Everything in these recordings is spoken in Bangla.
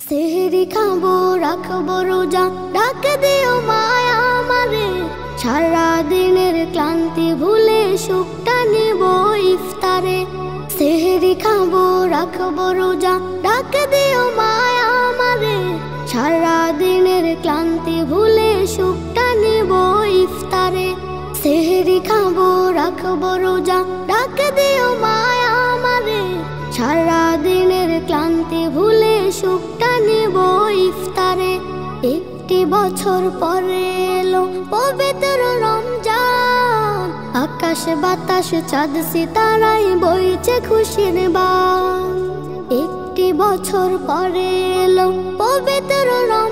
সেহরি খাবো রাখবো রোজা, ডাক দিও মায়া আমারে। সারা দিনের ক্লান্তি ভুলে সুখটা নিব ইফতারে। সেহরি খাবো রাখবো রোজা, ডাক দিও মায়া আমারে। সারা দিনের ক্লান্তি ভুলে সুখটা নিব ইফতারে। সেহরি খাবো রাখবো রোজা, ডাক দিও মায়া আমারে। সারা দিনের ক্লান্তি ভুলে সুখটা নিব ইফতারে। একটি বছর পরে এলো পবিত্র রমজান, আকাশ বাতাস চাঁদ সিতারায় বইছে খুশির বান। একটি বছর পরে এলো পবিত্র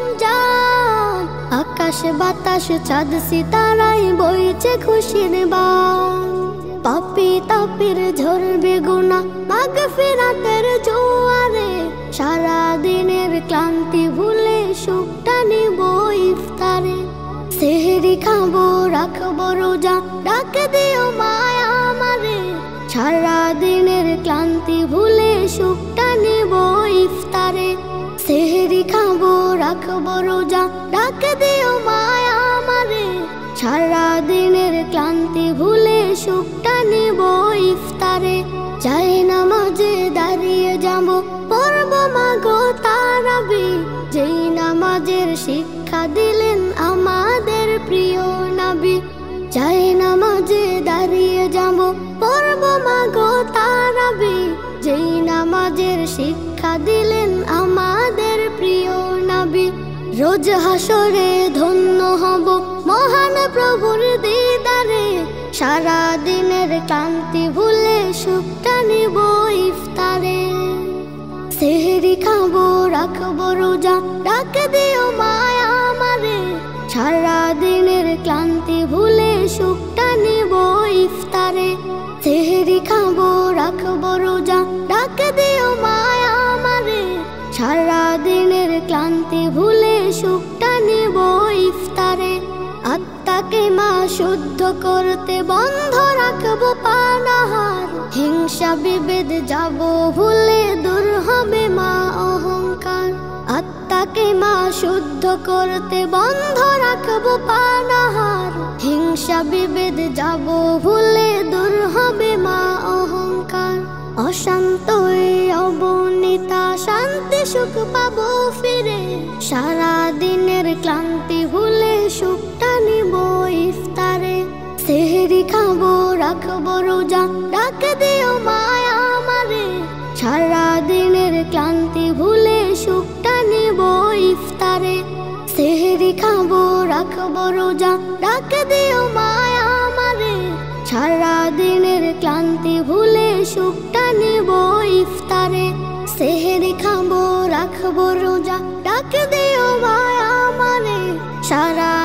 রমজান, আকাশ বাতাস চাঁদ সিতারায় বইছে খুশির বান। পাপী তাপির ঝরবে গুনাহ মাগফিরাতের জোয়ারে। সারা দিনের ক্লান্তি ভুলে সুখটা নিব ইফতারে। সেহরি খাবো রাখবো রোজা, ডাক দিও মায়া আমারে। সারা দিনের ক্লান্তি ভুলে সুখটা নিব ইফতারে। সেহরি খাবো রাখবো রোজা, ডাক দিও মায়া আমারে। সারা দিনের ক্লান্তি ভুলে সুখটা নিব ইফতারে। যাই নামাজে দাঁড়িয়ে যাবো পড়ব মাগো তারাবি, যেই নামাজের শিক্ষা দিলেন আমাদের প্রিয় নবী। যাই নামাজে দাঁড়িয়ে যাবো পড়ব মাগো তারাবি, যেই নামাজের শিক্ষা দিলেন আমাদের প্রিয় নবী। রোজ হাসরে ধন্য হব মহান প্রভুর দিদারে। সারা দিনের ক্লান্তি ভুলে সুখটা নিব ইফতারে। সেহরি খাবো রাখবো রোজা, ডাক দিও মায়া আমারে। সারা দিনের ক্লান্তি ভুলে সুখটা নিব ইফতারে। সেহরি খাবো রাখবো রোজা, ডাক দিও মায়া আমারে। সারা দিনের ক্লান্তি ভুলে সুখটা নিব ইফতারে। আত্মাকে মা শুদ্ধ করতে বন্ধ রাখবো পানাহার। হিংসা বিভেদ যাব ভুলে দূর হবে মা অহংকার। আত্মাকে মা শুদ্ধ করতে বন্ধ রাখবো পানাহার। হিংসা বিভেদ যাব ভুলে দূর হবে মা অহংকার। অশান্ত অবনীতা শান্তি সুখ পাবো ফিরে। সারা দিনের ক্লান্তি ভুলে সুখটা নিব ইফতারে। সেহরি খাবো রাখবো রোজা, ডাক দিও মায়া আমারে। সারা দিনের ক্লান্তি ভুলে সুখটা নিব ইফতারে। সেহরি খাবো রাখবো রোজা, ডাক দিও মায়া আমারে। সারা দিনের ক্লান্তি ভুলে সুখটা নিব ইফতারে। সেহরি খাবো রাখবো রোজা, ডাক দিও মায়া আমারে। সারা